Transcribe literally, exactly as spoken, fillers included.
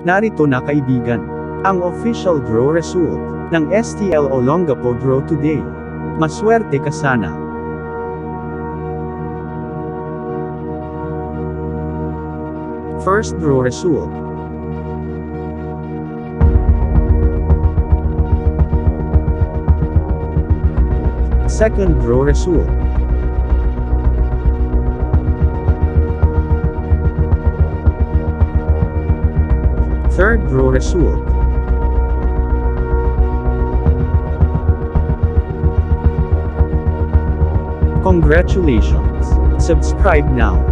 Narito na kaibigan, ang official draw result ng S T L Olongapo Draw Today. Maswerte ka sana. First draw result. Second draw result. Third draw result. Congratulations! Subscribe now.